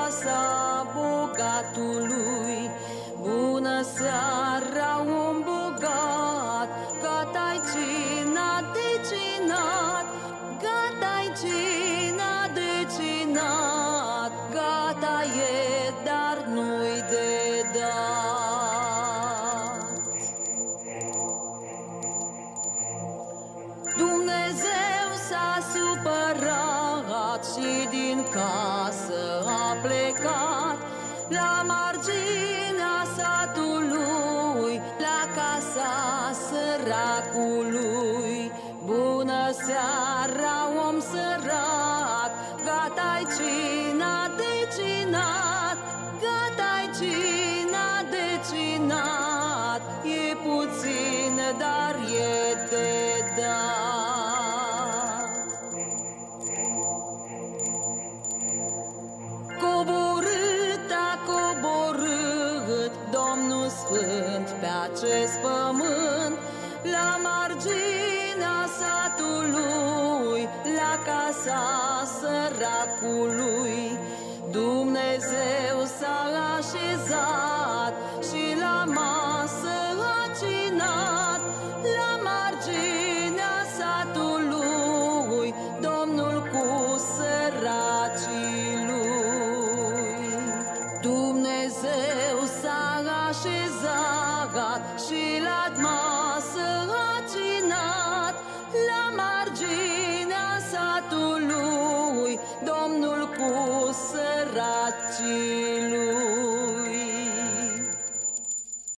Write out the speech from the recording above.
casa bogatului. Bună seara, om bogat, gata-i cina de cinat, gata-i cina de cinat, gata e, dar nu-i de dat. Dumnezeu s-a supărat și din casă a plecat la marginea satului, la casa săracului. Bună seara, om sărac, gata-i cina de cinat, gata-i cina de cinat, e puțin, dar e de dat. Coborât a coborât Domnul Sfânt pe acest pământ, la marginea satului, la casa săracului. Dumnezeu s-a așezat și la masă a cinat, la marginea satului, Domnul cu săracii lui. Dumnezeu s-a așezat și la masă a cinat, la marginea satului, Domnul cu săracii.